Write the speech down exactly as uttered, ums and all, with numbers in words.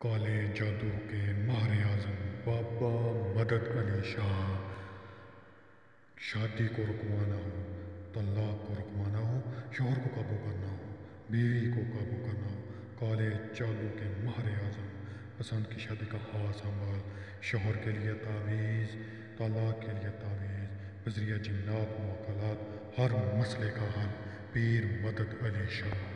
काले जादू के माहिर आज़म बाबा मदद अली शाह। शादी को रुकवाना हो, तलाक को रुकवाना हो, शोहर को काबू करना हो, बीवी को काबू करना हो, काले जादू के माहिर आज़म। पसंद की शादी का हाथ संभाल, शोहर के लिए तावीज़, तलाक के लिए तावीज़, बजरिया जिन्नात मुवक्कलात, हर मसले का हल, पीर मदद अली शाह।